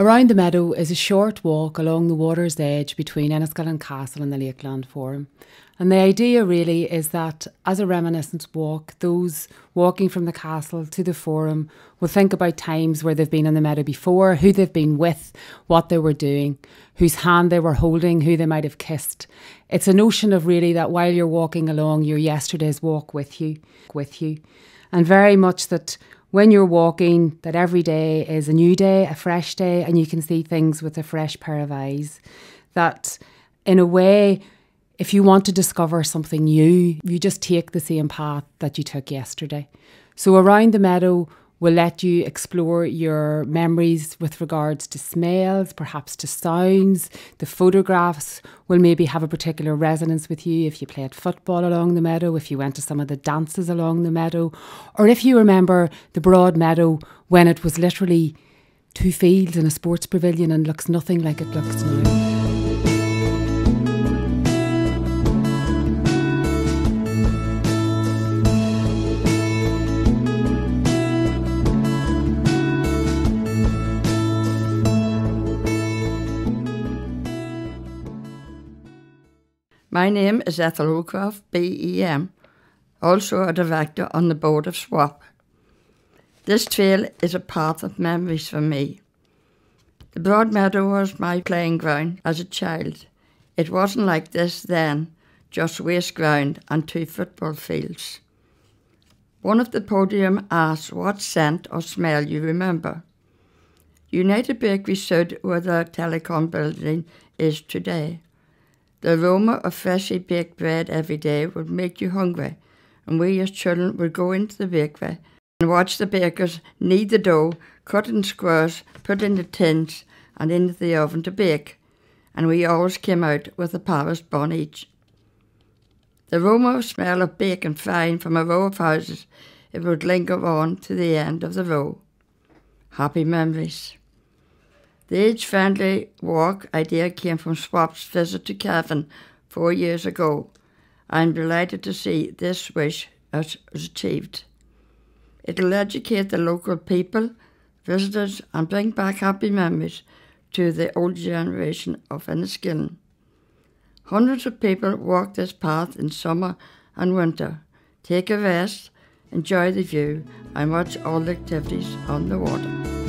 Around the Meadow is a short walk along the water's edge between Enniskillen Castle and the Lakeland Forum. And the idea really is that as a reminiscence walk, those walking from the castle to the forum will think about times where they've been in the meadow before, who they've been with, what they were doing, whose hand they were holding, who they might have kissed. It's a notion of really that while you're walking along, your yesterday's walk with you. And very much that when you're walking, that every day is a new day, a fresh day, and you can see things with a fresh pair of eyes. That in a way, if you want to discover something new, you just take the same path that you took yesterday. So Around the Meadow will let you explore your memories with regards to smells, perhaps to sounds. The photographs will maybe have a particular resonance with you if you played football along the meadow, if you went to some of the dances along the meadow, or if you remember the Broadmeadow when it was literally two fields and a sports pavilion and looks nothing like it looks now. My name is Ethel Howcroft, BEM, also a director on the board of SWAP. This trail is a path of memories for me. The Broadmeadow was my playing ground as a child. It wasn't like this then, just waste ground and two football fields. One of the podium asked what scent or smell you remember. United Bakery stood where the telecom building is today. The aroma of freshly baked bread every day would make you hungry, and we as children would go into the bakery and watch the bakers knead the dough, cut in squares, put in the tins and into the oven to bake, and we always came out with a Paris bun each. The aroma of smell of bacon frying from a row of houses, it would linger on to the end of the row. Happy memories. The age-friendly walk idea came from SWAP's visit to Cavan 4 years ago. I'm delighted to see this wish was achieved. It'll educate the local people, visitors, and bring back happy memories to the old generation of Enniskillen. Hundreds of people walk this path in summer and winter. Take a rest, enjoy the view, and watch all the activities on the water.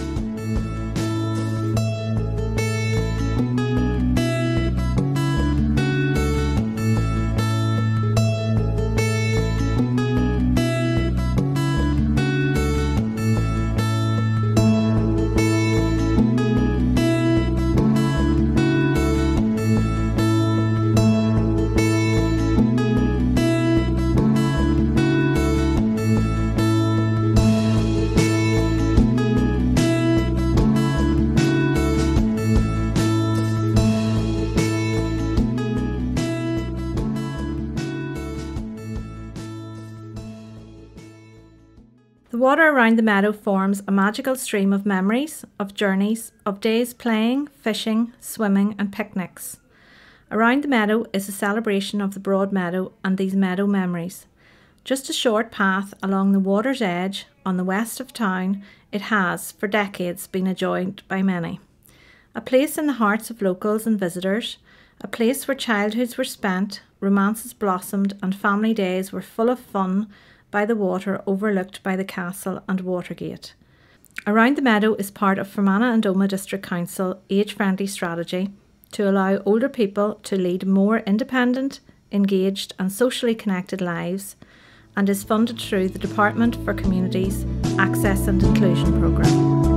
The water around the meadow forms a magical stream of memories, of journeys, of days playing, fishing, swimming and picnics. Around the meadow is a celebration of the Broadmeadow and these meadow memories. Just a short path along the water's edge on the west of town, it has, for decades, been enjoyed by many. A place in the hearts of locals and visitors, a place where childhoods were spent, romances blossomed and family days were full of fun by the water overlooked by the castle and Watergate. Around the Meadow is part of Fermanagh and Omagh District Council age-friendly strategy to allow older people to lead more independent, engaged and socially connected lives, and is funded through the Department for Communities Access and Inclusion programme.